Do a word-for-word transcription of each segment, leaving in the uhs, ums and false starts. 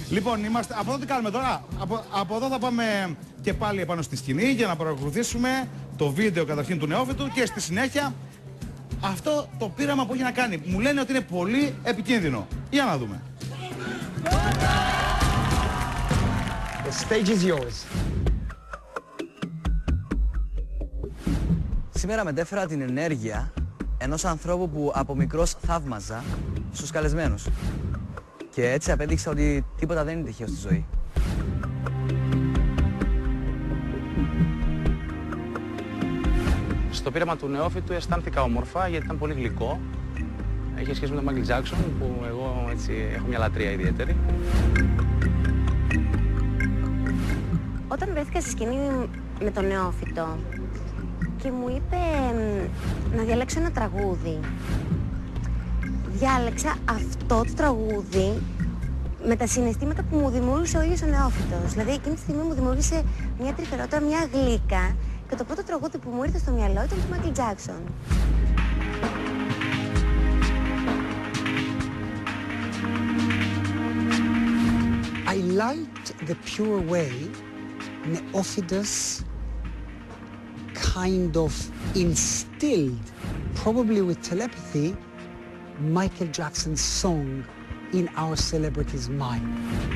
Λοιπόν, είμαστε, από εδώ τι κάνουμε τώρα. Από, από εδώ θα πάμε και πάλι επάνω στη σκηνή για να παρακολουθήσουμε το βίντεο καταρχήν του νεόφυτου και στη συνέχεια αυτό το πείραμα που έχει να κάνει. Μου λένε ότι είναι πολύ επικίνδυνο. Για να δούμε. The stage is yours. Σήμερα μετέφερα την ενέργεια ενός ανθρώπου που από μικρός θαύμαζα στους καλεσμένους. Και έτσι απέδειξα ότι τίποτα δεν είναι τυχαίο στη ζωή. Στο πείραμα του νεόφυτου αισθάνθηκα όμορφα γιατί ήταν πολύ γλυκό. Έχει σχέση με τον Μάικλ Τζάκσον που εγώ έτσι έχω μια λατρεία ιδιαίτερη. Όταν βρέθηκα στη σκηνή με τον νεόφυτο και μου είπε να διαλέξω ένα τραγούδι, διάλεξα αυτό το τραγούδι με τα συναισθήματα που μου δημιούργησε ο ίδιος ο νεόφυτος. Δηλαδή εκείνη τη στιγμή μου δημιούργησε μια τρυφερότητα, μια γλύκα και το πρώτο τραγούδι που μου ήρθε στο μυαλό ήταν του Μάικλ Τζάκσον. I liked the pure way Neophytos kind of instilled, probably with telepathy, Michael Jackson's song in our celebrity's mind.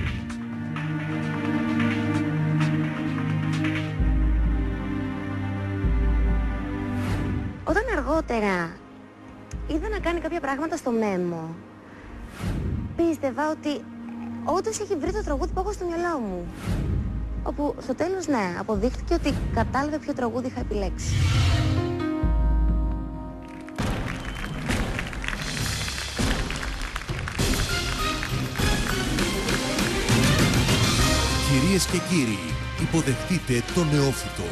Όταν αργότερα είδα να κάνει κάποια πράγματα στο μέμο, πίστευα ότι όντως έχει βρει το τραγούδι που έχω στο μυαλό μου. Όπου στο τέλος, ναι, αποδείχτηκε ότι κατάλαβε ποιο τραγούδι είχα επιλέξει. Κυρίες και κύριοι, υποδεχτείτε τον νεόφυτο.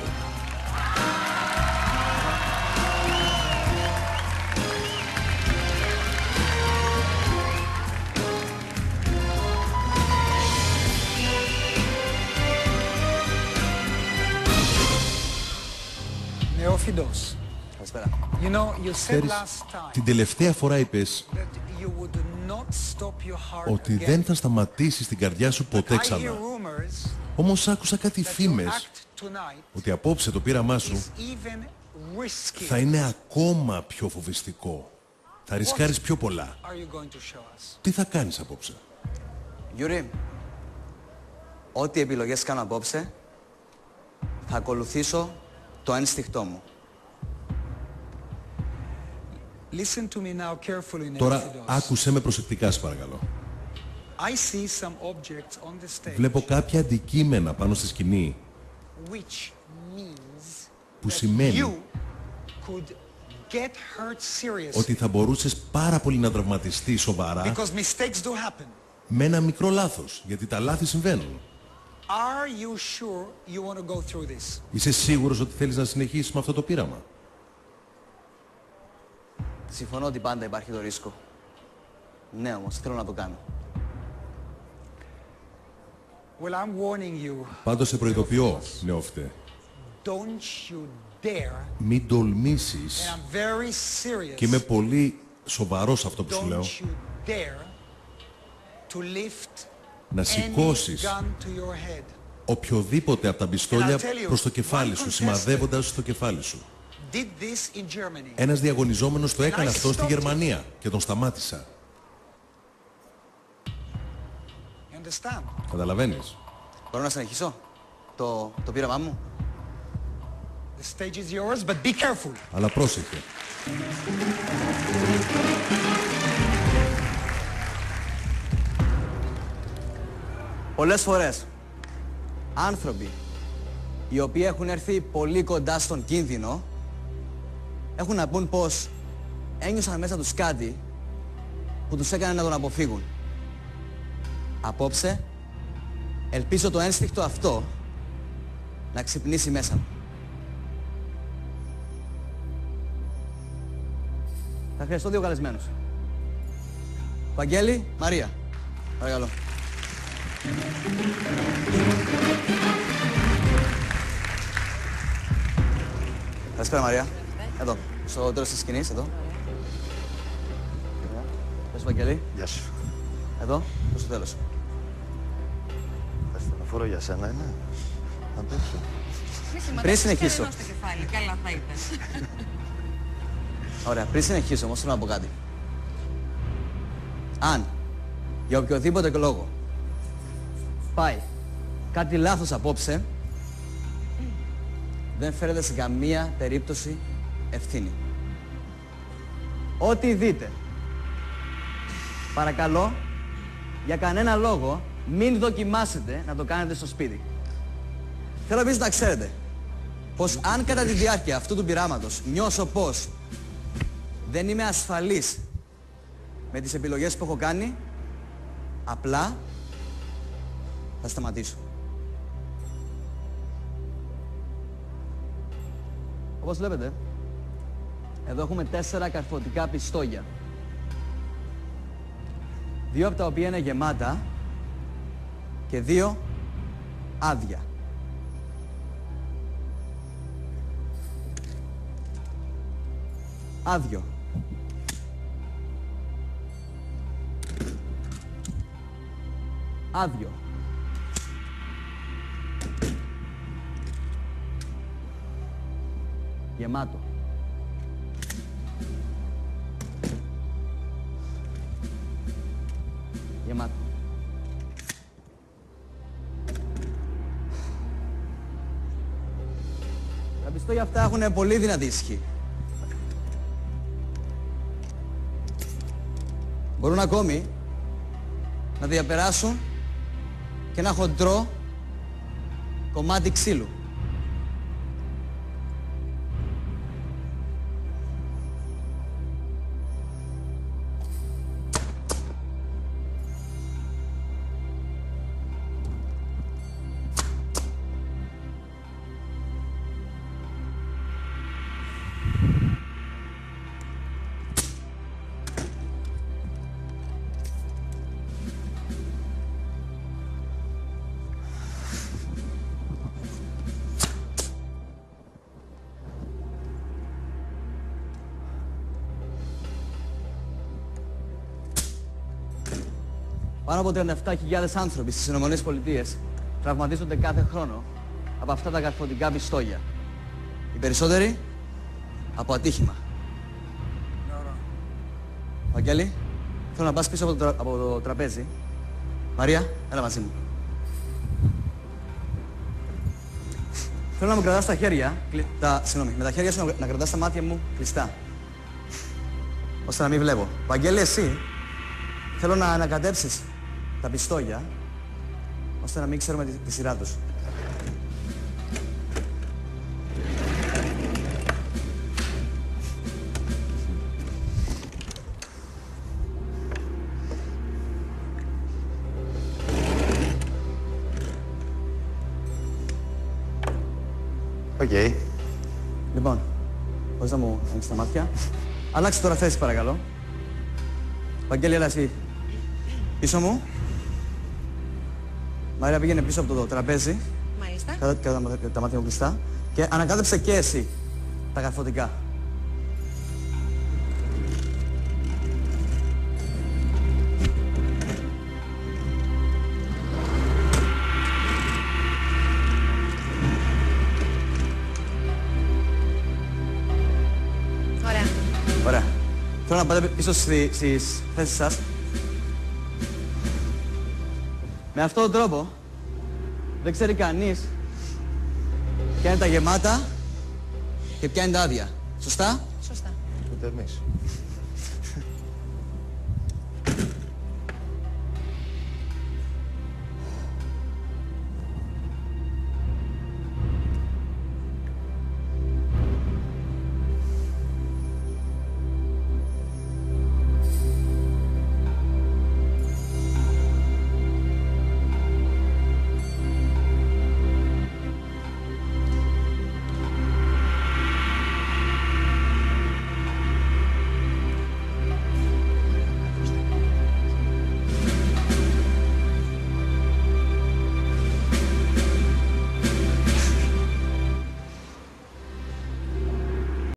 Neophytos. Καλησπέρα. You know, you said Ξέρεις, last time την τελευταία φορά είπες that you would not stop your heart ότι again. δεν θα σταματήσεις την καρδιά σου ποτέ I hear ξανά. rumors Όμως άκουσα κάτι that your φήμες act tonight ότι απόψε το πείραμά σου is even risky. θα είναι ακόμα πιο φοβιστικό. Θα ρισκάρεις πιο πολλά. Are you going to show us? Τι θα κάνεις απόψε? Γιούρι, ό,τι επιλογές κάνω απόψε, θα ακολουθήσω το ένστικτό μου. Listen to me now carefully, Τώρα Neophytos. άκουσέ με προσεκτικά, σε παρακαλώ. I see some objects on the stage Βλέπω κάποια αντικείμενα πάνω στη σκηνή which means που that σημαίνει you could get hurt seriously ότι θα μπορούσες πάρα πολύ να τραυματιστείς σοβαρά because mistakes do happen. με ένα μικρό λάθος, γιατί τα λάθη συμβαίνουν. Are you sure you want to go through this? Είσαι σίγουρος ότι θέλεις να συνεχίσεις με αυτό το πείραμα? Συμφωνώ ότι πάντα υπάρχει το ρίσκο. Ναι, όμως θέλω να το κάνω. Well, I'm warning you. Πάντως σε προειδοποιώ, νεόφυτε. Don't you dare. Μην τολμήσεις, And I'm very serious. και είμαι πολύ σοβαρός αυτό που σου λέω, Don't you dare to lift να any σηκώσεις gun to your head. οποιοδήποτε από τα πιστόλια And I'll tell you, προς το κεφάλι one σου, contestant σημαδεύοντας το κεφάλι σου. Did this in Germany. Ένας διαγωνιζόμενος το έκανε I αυτό στη stopped Γερμανία και τον σταμάτησα. You understand? Καταλαβαίνεις? Μπορώ να συνεχίσω το, το πείραμά μου? The stage is yours, but be careful. Αλλά πρόσεχε. Πολλές φορές άνθρωποι οι οποίοι έχουν έρθει πολύ κοντά στον κίνδυνο έχουν να πούν πως ένιωσαν μέσα τους κάτι που τους έκανε να τον αποφύγουν. Απόψε ελπίζω το ένστικτο αυτό να ξυπνήσει μέσα μου. Θα χρειαστώ δύο καλεσμένους. Βαγγέλη, Μαρία. Παρακαλώ. Καλησπέρα, Μαρία. Εδώ, στο τέλος της σκηνής, εδώ. Γεια σου, Βαγγέλη. Γεια σου. Εδώ, προς το τέλος. θανατηφόρο για σένα είναι. Απ' έξω. Πριν συνεχίσω. Στο κεφάλι, καλά θα ήταν. Ωραία, πριν συνεχίσω όμως θέλω να πω κάτι. Αν για οποιοδήποτε λόγο πάει κάτι λάθος απόψε, δεν φέρετε σε καμία περίπτωση ευθύνη. Ό,τι δείτε, παρακαλώ, για κανένα λόγο μην δοκιμάσετε να το κάνετε στο σπίτι. Θέλω επίσης να ξέρετε πως αν κατά τη διάρκεια αυτού του πειράματος νιώσω πως δεν είμαι ασφαλής με τις επιλογές που έχω κάνει, απλά θα σταματήσω. Όπως βλέπετε, εδώ έχουμε τέσσερα καρφωτικά πιστόλια. Δύο από τα οποία είναι γεμάτα και δύο άδεια. Άδειο. Άδειο. Γεμάτο. Γεμάτο. Τα πιστόλια αυτά έχουν πολύ δυνατή ισχύ. Μπορούν ακόμη να διαπεράσουν και ένα χοντρό κομμάτι ξύλου. Πάνω από τριάντα επτά χιλιάδες άνθρωποι στις Ηνωμένες Πολιτείες τραυματίζονται κάθε χρόνο από αυτά τα καρφωτικά πιστόλια. Οι περισσότεροι από ατύχημα. Βαγγέλη, θέλω να πας πίσω από το, τρα... από το τραπέζι. Μαρία, έλα μαζί μου. Θέλω να μου κρατάς τα χέρια, τα... συγγνώμη, με τα χέρια σου να κρατάς τα μάτια μου κλειστά. Ώστε να μην βλέπω. Βαγγέλη, εσύ, θέλω να ανακατέψεις τα πιστόλια, ώστε να μην ξέρουμε τη, τη σειρά τους. Οκ. Okay. Λοιπόν, μπορείς να μου ανοίξεις τα μάτια. Αλλάξε τώρα θέση παρακαλώ. Βαγγέλη, έλα εσύ πίσω μου. Μαρία, πήγαινε πίσω από το τραπέζι. Μάλιστα. Κάτω τα, τα μάτια μου κλειστά. Και ανακάτεψε και εσύ τα καρφωτικά. Ωραία. Ωραία. Θέλω να πάτε πίσω στις, στις θέσεις σας. Με αυτόν τον τρόπο δεν ξέρει κανείς ποια είναι τα γεμάτα και ποια είναι τα άδεια. Σωστά? Σωστά. Ούτε εμείς.